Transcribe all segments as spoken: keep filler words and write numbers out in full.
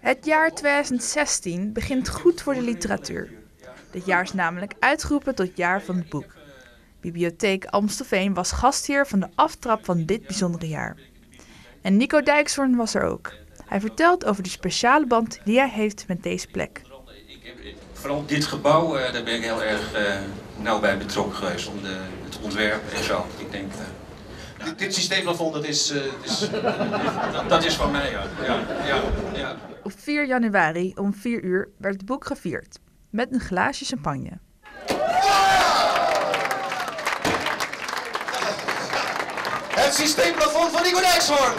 Het jaar tweeduizend zestien begint goed voor de literatuur. Dit jaar is namelijk uitgeroepen tot jaar van het boek. Bibliotheek Amstelveen was gastheer van de aftrap van dit bijzondere jaar. En Nico Dijkshoorn was er ook. Hij vertelt over de speciale band die hij heeft met deze plek. Vooral dit gebouw, uh, daar ben ik heel erg uh, nauw bij betrokken geweest, om de, het ontwerp en zo. Ik denk, uh, nou, dit, dit systeemplafond, dat is... Uh, is... dat, dat is van mij, ja. ja, ja, ja. Op vier januari om vier uur werd het boek gevierd, met een glaasje champagne. Het systeemplafond van Nico Dijkshoorn!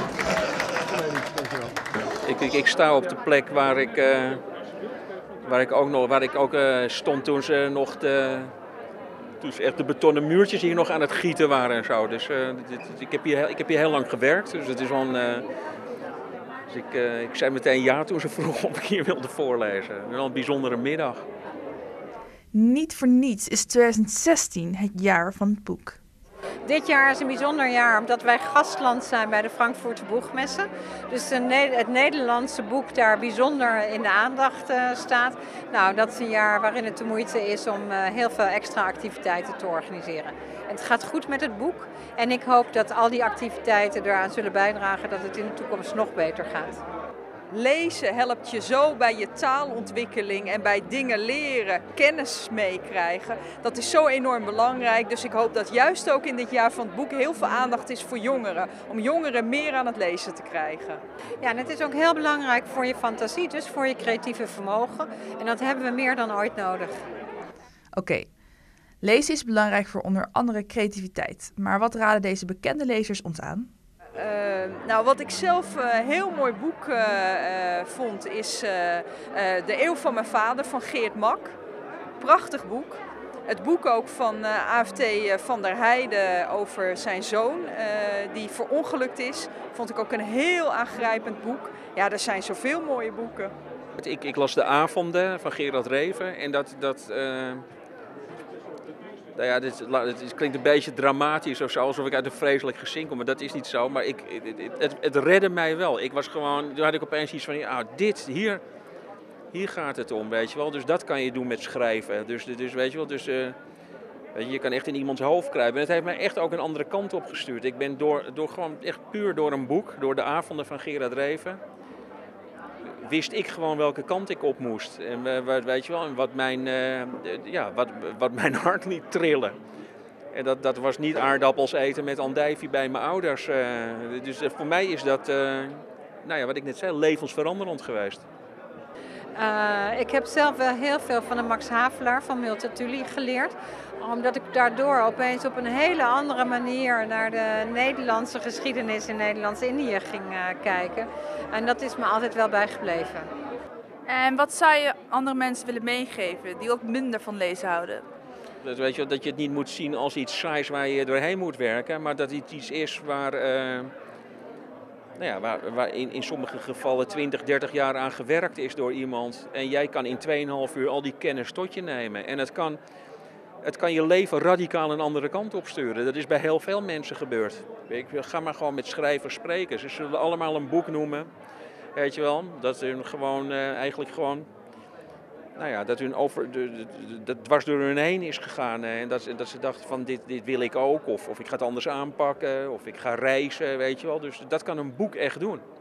Ik, ik, ik sta op de plek waar ik, uh, waar ik ook, nog, waar ik ook uh, stond toen ze nog de, toen ze echt de betonnen muurtjes hier nog aan het gieten waren en zo. Dus uh, dit, ik, heb hier, ik heb hier heel lang gewerkt, dus het is wel een, uh, dus ik, uh, ik zei meteen ja toen ze vroeg of ik hier wilde voorlezen. Wel een bijzondere middag. Niet voor niets is tweeduizend zestien het jaar van het boek. Dit jaar is een bijzonder jaar omdat wij gastland zijn bij de Frankfurter Boekmesse. Dus het Nederlandse boek daar bijzonder in de aandacht staat. Nou, dat is een jaar waarin het de moeite is om heel veel extra activiteiten te organiseren. En het gaat goed met het boek en ik hoop dat al die activiteiten eraan zullen bijdragen dat het in de toekomst nog beter gaat. Lezen helpt je zo bij je taalontwikkeling en bij dingen leren, kennis meekrijgen. Dat is zo enorm belangrijk, dus ik hoop dat juist ook in dit jaar van het boek heel veel aandacht is voor jongeren. Om jongeren meer aan het lezen te krijgen. Ja, en het is ook heel belangrijk voor je fantasie, dus voor je creatieve vermogen. En dat hebben we meer dan ooit nodig. Oké, okay. Lezen is belangrijk voor onder andere creativiteit. Maar wat raden deze bekende lezers ons aan? Uh, nou, wat ik zelf een uh, heel mooi boek uh, uh, vond is uh, uh, De Eeuw van mijn vader van Geert Mak. Prachtig boek. Het boek ook van uh, A F T van der Heijden over zijn zoon uh, die verongelukt is. Vond ik ook een heel aangrijpend boek. Ja, er zijn zoveel mooie boeken. Ik, ik las De Avonden van Gerard Reven en dat... dat uh... Nou ja, dit, het klinkt een beetje dramatisch of zo, alsof ik uit een vreselijk gezin kom, maar dat is niet zo. Maar ik, het, het, het redde mij wel. Ik was gewoon, toen had ik opeens iets van, ja, dit, hier, hier gaat het om, weet je wel. Dus dat kan je doen met schrijven. Dus, dus weet je wel, dus, uh, weet je, je kan echt in iemands hoofd kruipen. En het heeft mij echt ook een andere kant op gestuurd. Ik ben door, door gewoon echt puur door een boek, door De Avonden van Gerard Reven, wist ik gewoon welke kant ik op moest. En uh, weet je wel, en wat mijn, uh, ja, wat, wat mijn hart liet trillen. En dat, dat was niet aardappels eten met andijvie bij mijn ouders. Uh, dus uh, voor mij is dat, uh, nou ja, wat ik net zei, levensveranderend geweest. Uh, ik heb zelf wel heel veel van de Max Havelaar van Multatuli geleerd. Omdat ik daardoor opeens op een hele andere manier naar de Nederlandse geschiedenis in Nederlands-Indië ging uh, kijken. En dat is me altijd wel bijgebleven. En wat zou je andere mensen willen meegeven die ook minder van lezen houden? Dat, weet je, dat je het niet moet zien als iets saais waar je doorheen moet werken, maar dat het iets is waar, uh, nou ja, waar, waar in, in sommige gevallen twintig, dertig jaar aan gewerkt is door iemand. En jij kan in twee komma vijf uur al die kennis tot je nemen. En het kan... Het kan je leven radicaal een andere kant op sturen. Dat is bij heel veel mensen gebeurd. Ik ga maar gewoon met schrijvers spreken. Ze zullen allemaal een boek noemen. Weet je wel? Dat hun gewoon uh, eigenlijk gewoon... Nou ja, dat hun over... De, de, de, dat dwars door hun heen is gegaan. Uh, en dat, dat ze dachten van dit, dit wil ik ook. Of, of ik ga het anders aanpakken. Of ik ga reizen, weet je wel. Dus dat kan een boek echt doen.